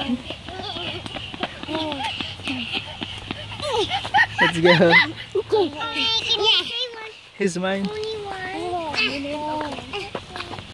Let's go. Okay. Yeah. He's mine. Only one.